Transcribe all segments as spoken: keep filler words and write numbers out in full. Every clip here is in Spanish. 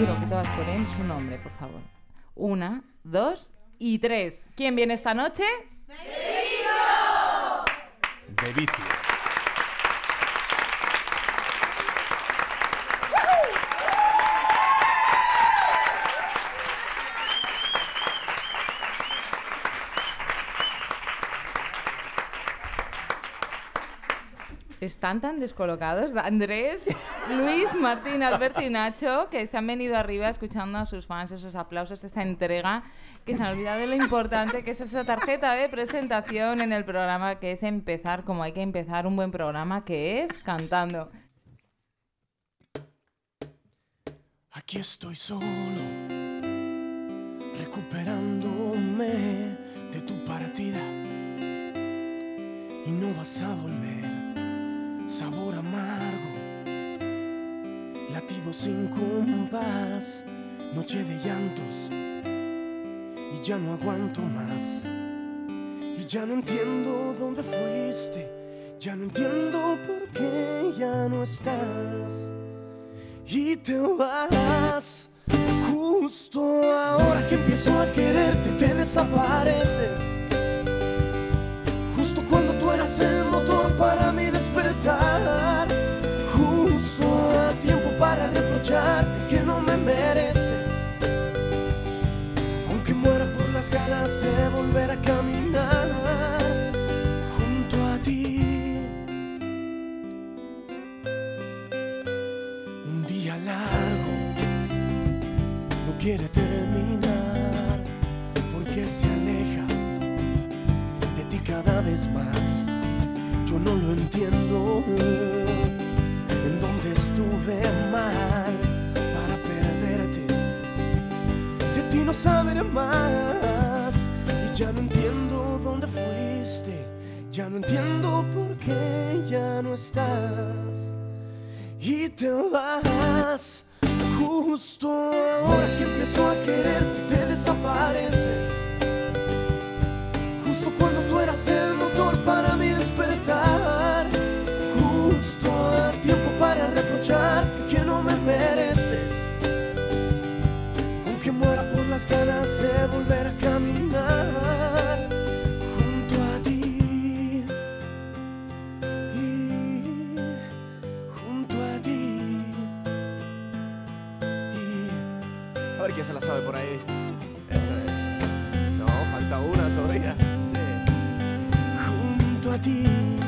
quiero que todas ponen su nombre, por favor. Una, dos y tres. ¿Quién viene esta noche? ¡De vicio! De vicio. Están tan descolocados, Andrés, Luis, Martín, Alberto y Nacho, que se han venido arriba escuchando a sus fans, esos aplausos, esa entrega, que se han olvidado de lo importante que es esa tarjeta de presentación en el programa, que es empezar como hay que empezar un buen programa, que es cantando. Aquí estoy solo, recuperándome de tu partida, y no vas a volver. Sabor amargo, latido sin compás, noche de llantos, y ya no aguanto más. Y ya no entiendo dónde fuiste, ya no entiendo por qué ya no estás. Y te vas, justo ahora que empiezo a quererte, te desapareces. Justo cuando tú eras el motor para mi despertar, justo a tiempo para reprocharte que no me mereces. Aunque muera por las ganas de volver a caminar junto a ti. Un día largo no quiere terminar porque se aleja de ti cada vez más. Yo no lo entiendo, en dónde estuve mal para perderte, de ti no saber más. Y ya no entiendo dónde fuiste, ya no entiendo por qué ya no estás. Y te vas, justo ahora que empiezo a quererte, te desapareces. Justo cuando tú eras el motor para mi despertar, justo a tiempo para reprocharte que no me mereces. Aunque muera por las ganas de volver a caminar junto a ti, y junto a ti, y... A ver quién se la sabe por ahí. Eso es. No, falta una todavía. A ti.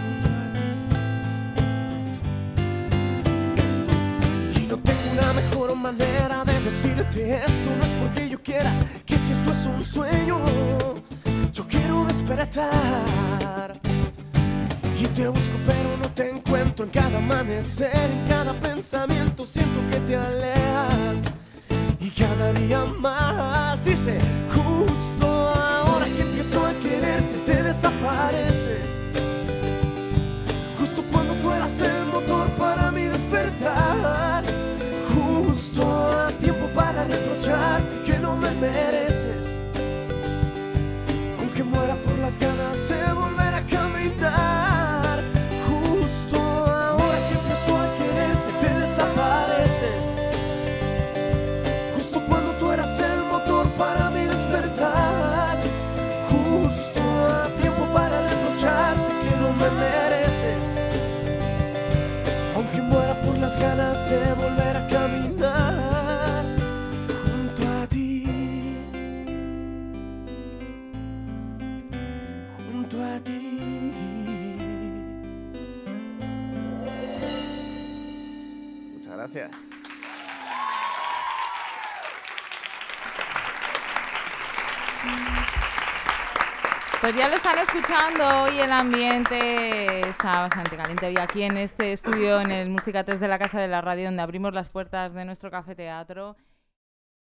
Y no tengo una mejor manera de decirte esto. No es porque yo quiera, que si esto es un sueño, yo quiero despertar. Y te busco pero no te encuentro. En cada amanecer, en cada pensamiento siento que te alejas. Y cada día más dice, justo ahora que empiezo a quererte, te desapareces. Justo cuando tú eras el motor para mi despertar, justo a tiempo para reprocharte que no me mereces. Aunque muera por las ganas de volver a caminar, justo ahora que empiezo a quererte, te desapareces. Justo cuando tú eras el motor para mi despertar, justo a tiempo para reprocharte que no me mereces. Aunque muera por las ganas de volver a caminar junto a ti, junto a ti. Muchas gracias. Pues ya lo están escuchando, hoy el ambiente está bastante caliente. Hoy aquí en este estudio, en el Música tres de la Casa de la Radio, donde abrimos las puertas de nuestro café teatro.